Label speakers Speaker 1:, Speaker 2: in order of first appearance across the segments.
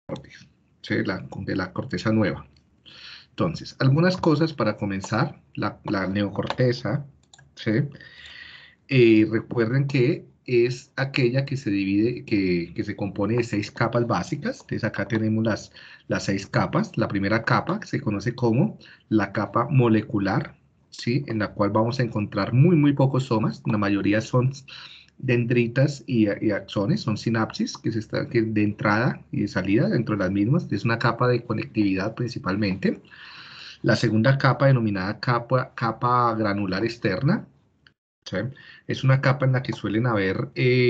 Speaker 1: ¿sí? De la corteza nueva. Entonces, algunas cosas para comenzar, la neocorteza, ¿sí? Recuerden que es aquella que se divide, que se compone de 6 capas básicas. Entonces acá tenemos las 6 capas. La primera capa que se conoce como la capa molecular, ¿sí? En la cual vamos a encontrar muy pocos somas. La mayoría son dendritas y axones, son sinapsis que de entrada y de salida dentro de las mismas. Es una capa de conectividad principalmente. La segunda capa, denominada capa granular externa, ¿sí? Es una capa en la que suelen haber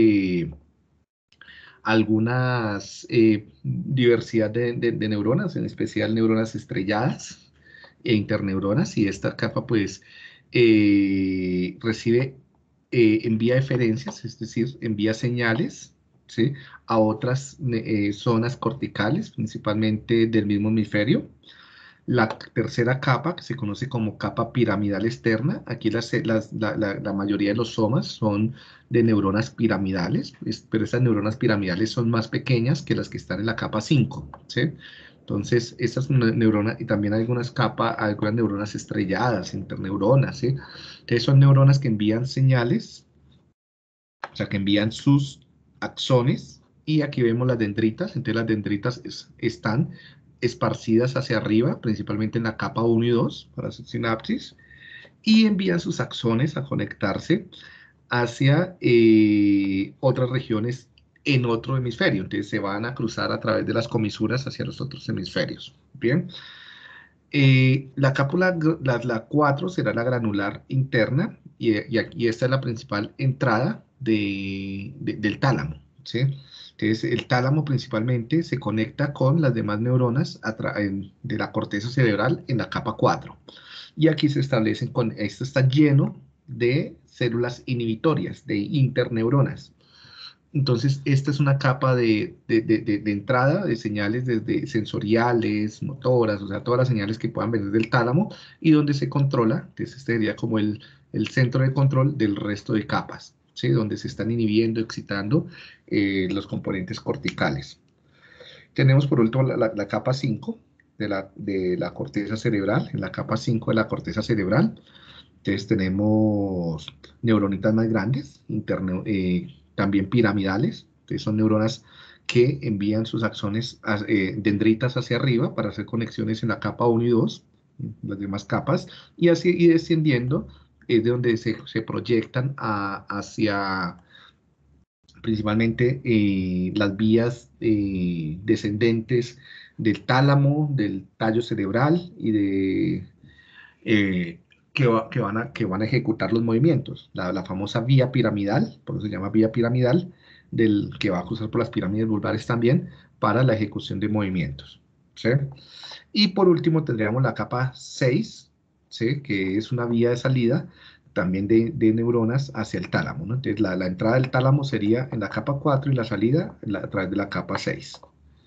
Speaker 1: algunas diversidad de neuronas, en especial neuronas estrelladas e interneuronas, y esta capa pues recibe, envía eferencias, es decir, envía señales, ¿sí? A otras zonas corticales, principalmente del mismo hemisferio. La tercera capa, que se conoce como capa piramidal externa, aquí la mayoría de los somas son de neuronas piramidales, pero estas neuronas piramidales son más pequeñas que las que están en la capa 5, ¿sí? Entonces, estas neuronas, y también hay algunas neuronas estrelladas, interneuronas, ¿sí? Entonces, son neuronas que envían señales, o sea, que envían sus axones, y aquí vemos las dendritas. Entonces las dendritas están esparcidas hacia arriba, principalmente en la capa 1 y 2, para hacer sinapsis, y envían sus axones a conectarse hacia otras regiones en otro hemisferio. Entonces se van a cruzar a través de las comisuras hacia los otros hemisferios. Bien. La cápsula, la 4 será la granular interna, y aquí esta es la principal entrada del tálamo, ¿sí? Entonces, el tálamo principalmente se conecta con las demás neuronas de la corteza cerebral en la capa 4. Y aquí se establecen esto está lleno de células inhibitorias, de interneuronas. Entonces, esta es una capa de entrada de señales desde sensoriales, motoras, o sea, todas las señales que puedan venir del tálamo, y donde se controla. Entonces, este sería como el centro de control del resto de capas, ¿sí? Donde se están inhibiendo, excitando los componentes corticales. Tenemos por último la capa 5 de la corteza cerebral. En la capa 5 de la corteza cerebral, entonces tenemos neuronitas más grandes, también piramidales. Entonces son neuronas que envían sus axones dendritas hacia arriba para hacer conexiones en la capa 1 y 2, las demás capas, y así y descendiendo es de donde se proyectan hacia principalmente las vías descendentes del tálamo, del tallo cerebral y eh, que van a ejecutar los movimientos. La famosa vía piramidal, por eso se llama vía piramidal, que va a cruzar por las pirámides vulvares también para la ejecución de movimientos, ¿sí? Y por último tendríamos la capa 6, ¿sí? Que es una vía de salida también de neuronas hacia el tálamo, ¿no? Entonces la entrada del tálamo sería en la capa 4 y la salida a través de la capa 6.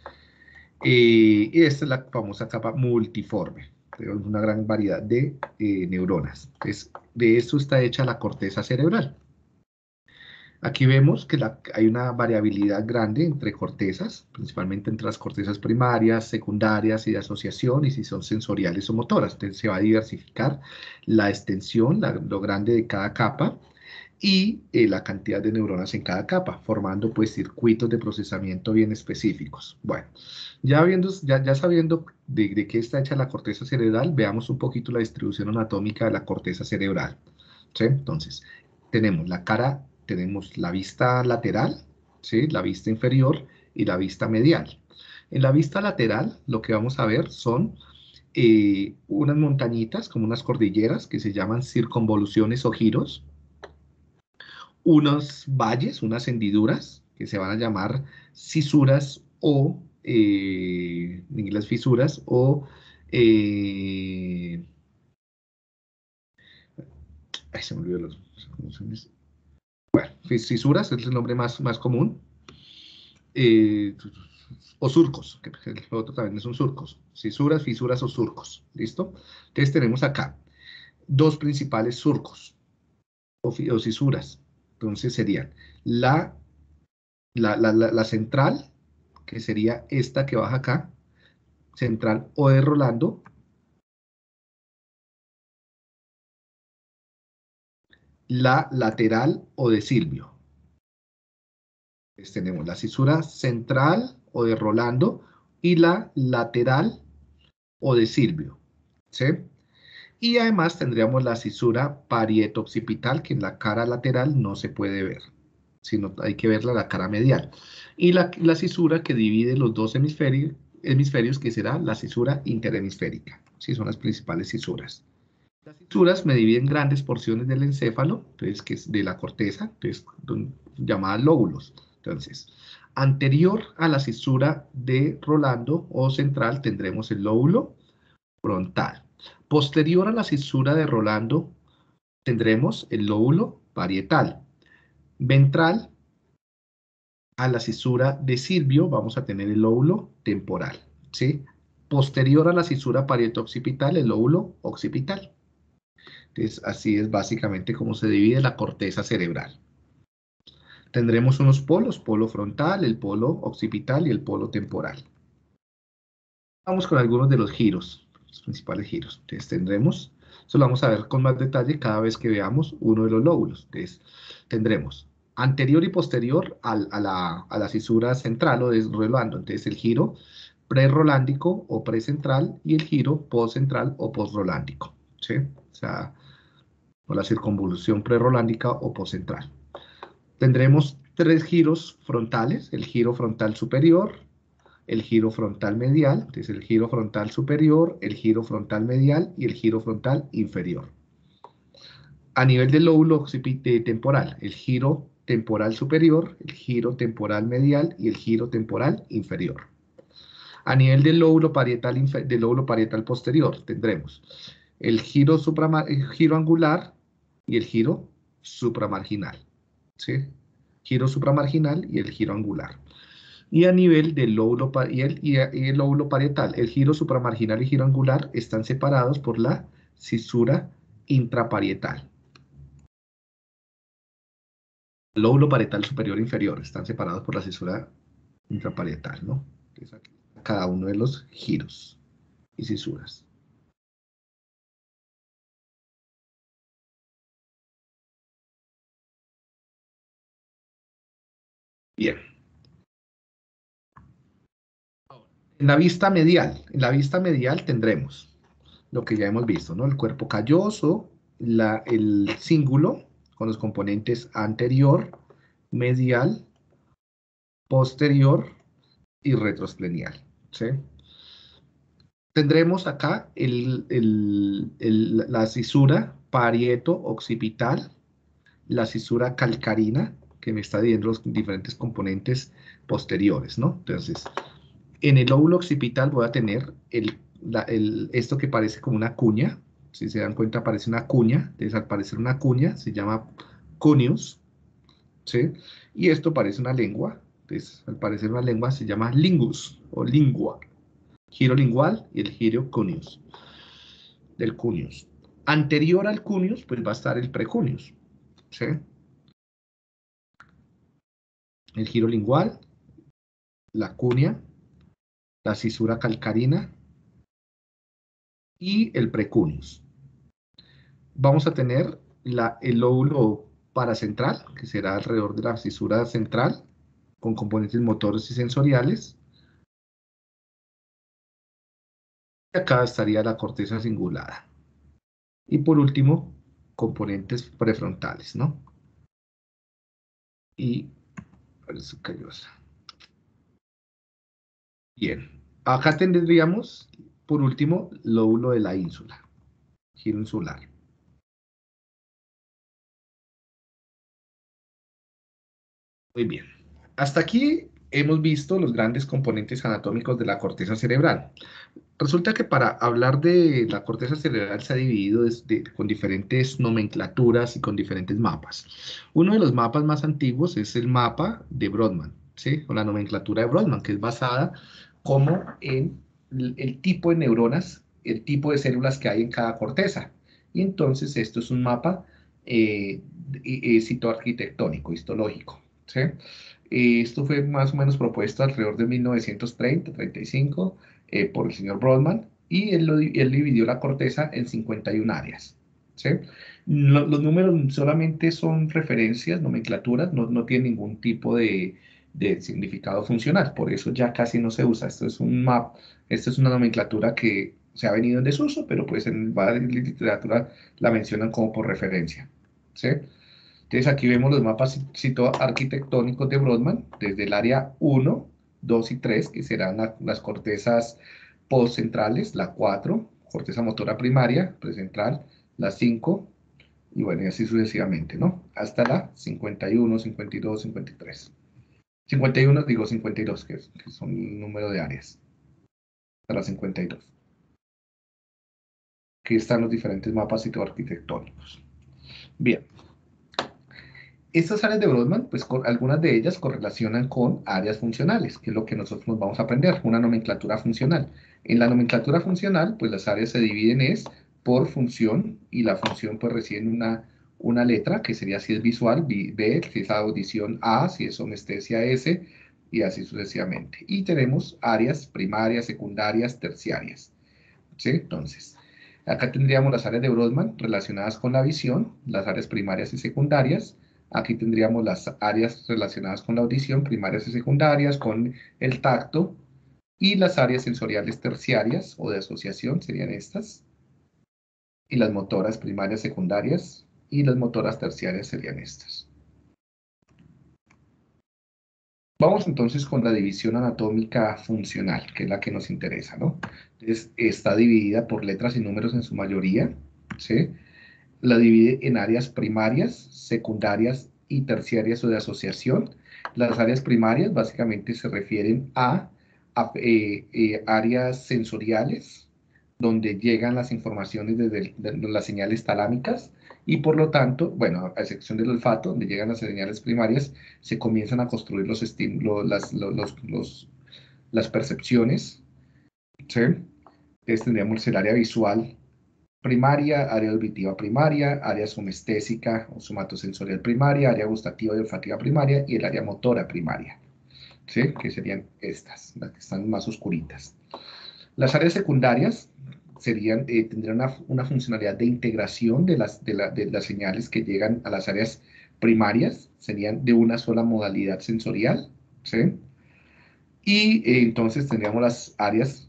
Speaker 1: Y esta es la famosa capa multiforme. Tenemos una gran variedad de neuronas. Entonces, de esto está hecha la corteza cerebral. Aquí vemos que hay una variabilidad grande entre cortezas, principalmente entre las cortezas primarias, secundarias y de asociación, y si son sensoriales o motoras. Entonces se va a diversificar la extensión, lo grande de cada capa, y la cantidad de neuronas en cada capa, formando pues circuitos de procesamiento bien específicos. Bueno, ya sabiendo de qué está hecha la corteza cerebral, veamos un poquito la distribución anatómica de la corteza cerebral, ¿sí? Entonces, tenemos la vista lateral, ¿sí? La vista inferior y la vista medial. En la vista lateral, lo que vamos a ver son unas montañitas, como unas cordilleras, que se llaman circunvoluciones o giros, unos valles, unas hendiduras, que se van a llamar cisuras o, en inglés fisuras, o, ay, se me olvidó fisuras, es el nombre más común, eh, o surcos, que el otro también son surcos, cisuras, fisuras o surcos, ¿listo? Entonces tenemos acá dos principales surcos o cisuras. Entonces serían la central, que sería esta que baja acá, central o de Rolando, la lateral o de Silvio. Entonces tenemos la cisura central o de Rolando y la lateral o de Silvio, ¿sí? Y además tendríamos la cisura parieto-occipital, que en la cara lateral no se puede ver, sino hay que verla la cara medial. Y la cisura que divide los dos hemisferios, que será la cisura interhemisférica. Sí, son las principales cisuras. Las cisuras me dividen grandes porciones del encéfalo, entonces, que es de la corteza, entonces, llamadas lóbulos. Entonces, anterior a la cisura de Rolando o central tendremos el lóbulo frontal. Posterior a la cisura de Rolando tendremos el lóbulo parietal. Ventral a la cisura de Silvio vamos a tener el lóbulo temporal, ¿sí? Posterior a la cisura parieto-occipital, el lóbulo occipital. Entonces, así es básicamente como se divide la corteza cerebral. Tendremos unos polos, polo frontal, el polo occipital y el polo temporal. Vamos con algunos de los giros, los principales giros. Entonces tendremos, eso lo vamos a ver con más detalle cada vez que veamos uno de los lóbulos. Entonces tendremos anterior y posterior a la cisura central o de Rolando. Entonces el giro prerolándico o precentral y el giro postcentral o postrolándico, ¿sí? O sea, o la circunvolución prerolándica o postcentral. Tendremos tres giros frontales, el giro frontal superior, el giro frontal medial, entonces el giro frontal superior, el giro frontal medial y el giro frontal inferior. A nivel del lóbulo temporal, el giro temporal superior, el giro temporal medial y el giro temporal inferior. A nivel del lóbulo parietal posterior, tendremos el giro angular y el giro supramarginal, ¿sí? Giro supramarginal y el giro angular. Y a nivel del lóbulo, y el lóbulo parietal, el giro supramarginal y giro angular están separados por la cisura intraparietal. El lóbulo parietal superior e inferior están separados por la cisura intraparietal, ¿no? Entonces, aquí, cada uno de los giros y cisuras. Bien. En la vista medial tendremos lo que ya hemos visto, ¿no? El cuerpo calloso, el cíngulo con los componentes anterior, medial, posterior y retroesplenial, ¿sí? Tendremos acá la cisura parieto-occipital, la cisura calcarina, que me está dividiendo los diferentes componentes posteriores, ¿no? Entonces, en el lóbulo occipital voy a tener esto que parece como una cuña, si se dan cuenta parece una cuña, entonces al parecer una cuña se llama cuneus, ¿sí? Y esto parece una lengua, entonces al parecer una lengua se llama lingus o lingua, giro lingual y el giro cuneus, del cuneus. Anterior al cuneus, pues va a estar el precuneus, ¿sí? El giro lingual, la cunea, la cisura calcarina y el precuneus. Vamos a tener el lóbulo paracentral, que será alrededor de la cisura central, con componentes motores y sensoriales. Y acá estaría la corteza cingulada. Y por último, componentes prefrontales, ¿no? Y parece callosa. Bien. Acá tendríamos, por último, lóbulo de la ínsula, giro insular. Muy bien. Hasta aquí hemos visto los grandes componentes anatómicos de la corteza cerebral. Resulta que para hablar de la corteza cerebral se ha dividido con diferentes nomenclaturas y con diferentes mapas. Uno de los mapas más antiguos es el mapa de Brodmann, ¿sí? O la nomenclatura de Brodmann, que es basada como en el tipo de neuronas, el tipo de células que hay en cada corteza. Y entonces esto es un mapa citoarquitectónico, histológico, ¿sí? Esto fue más o menos propuesto alrededor de 1930-35 por el señor Brodmann, y él dividió la corteza en 51 áreas. ¿Sí? Los números solamente son referencias, nomenclaturas, no tienen ningún tipo de significado funcional, por eso ya casi no se usa. Esto es un map, esto es una nomenclatura que se ha venido en desuso, pero pues en varias literatura la mencionan como por referencia. ¿Sí? Entonces aquí vemos los mapas arquitectónicos de Brodmann, desde el área 1, 2 y 3, que serán las cortezas postcentrales, la 4, corteza motora primaria, precentral, la 5, y bueno, y así sucesivamente, ¿no? Hasta la 51, 52, 53. 51, digo 52, que son el número de áreas, hasta la 52. Aquí están los diferentes mapas arquitectónicos. Bien. Estas áreas de Brodmann, pues algunas de ellas correlacionan con áreas funcionales, que es lo que nosotros nos vamos a aprender, una nomenclatura funcional. En la nomenclatura funcional, pues las áreas se dividen por función, y la función pues recibe una letra, que sería si es visual, B, si es audición A, si es somestesia S, y así sucesivamente. Y tenemos áreas primarias, secundarias, terciarias. ¿Sí? Entonces, acá tendríamos las áreas de Brodmann relacionadas con la visión, las áreas primarias y secundarias. Aquí tendríamos las áreas relacionadas con la audición, primarias y secundarias, con el tacto, y las áreas sensoriales terciarias o de asociación serían estas, y las motoras primarias, secundarias, y las motoras terciarias serían estas. Vamos entonces con la división anatómica funcional, que es la que nos interesa, ¿no? Entonces, está dividida por letras y números en su mayoría, ¿sí? La divide en áreas primarias, secundarias y terciarias o de asociación. Las áreas primarias básicamente se refieren a áreas sensoriales, donde llegan las informaciones desde las señales talámicas, y por lo tanto, bueno, a excepción del olfato, donde llegan las señales primarias, se comienzan a construir los estímulos, las percepciones, ¿sí? Entonces tendríamos el área visual primaria, área auditiva primaria, área somestésica o somatosensorial primaria, área gustativa y olfativa primaria, y el área motora primaria, ¿sí? Que serían estas, las que están más oscuritas. Las áreas secundarias tendrían una funcionalidad de integración de las señales que llegan a las áreas primarias, serían de una sola modalidad sensorial, ¿sí? Y entonces tendríamos las áreas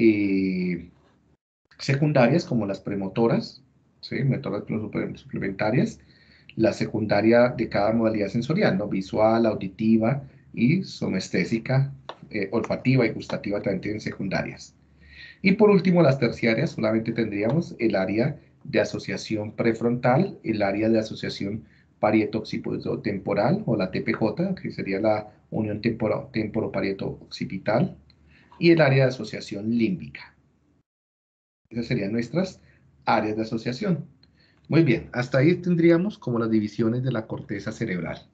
Speaker 1: secundarias, como las premotoras, ¿sí? Motoras suplementarias, la secundaria de cada modalidad sensorial, ¿no? Visual, auditiva y somestésica, olfativa y gustativa también tienen secundarias. Y por último, las terciarias, solamente tendríamos el área de asociación prefrontal, el área de asociación parietooccipital o la TPJ, que sería la unión temporoparieto-occipital, y el área de asociación límbica. Esas serían nuestras áreas de asociación. Muy bien, hasta ahí tendríamos como las divisiones de la corteza cerebral.